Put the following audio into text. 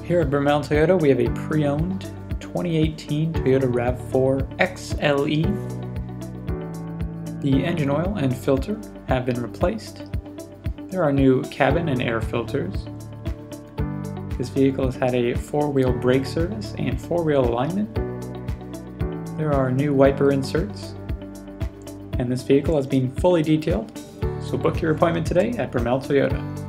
Here at Brimell Toyota, we have a pre-owned 2018 Toyota RAV4 XLE. The engine oil and filter have been replaced. There are new cabin and air filters. This vehicle has had a 4-wheel brake service and 4-wheel alignment. There are new wiper inserts. And this vehicle has been fully detailed. So book your appointment today at Brimell Toyota.